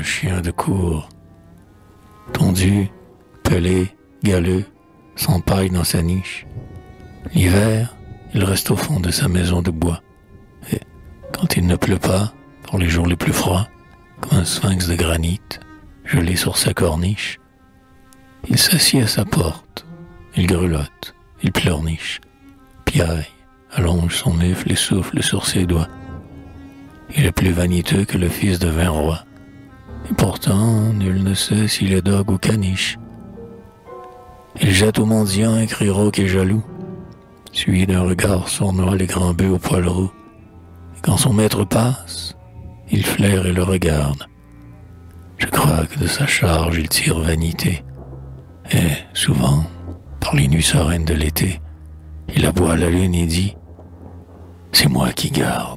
simple chien de cour. Tondu, pelé, galeux, s'empaille dans sa niche. L'hiver, il reste au fond de sa maison de bois. Et quand il ne pleut pas, pour les jours les plus froids, comme un sphinx de granit, gelé sur sa corniche, il s'assied à sa porte, il grelotte, il pleurniche, piaille, allonge son mufle et souffle sur ses doigts. Il est plus vaniteux que le fils de 20 rois. Et pourtant, nul ne sait s'il est dogue ou caniche. Il jette au mendiant un cri rauque et jaloux, suivi d'un regard sournois les grands bœufs au poil roux. Et quand son maître passe, il flaire et le regarde. Je crois que de sa charge il tire vanité. Et, souvent, par les nuits sereines de l'été, il aboie à la lune et dit « C'est moi qui garde ».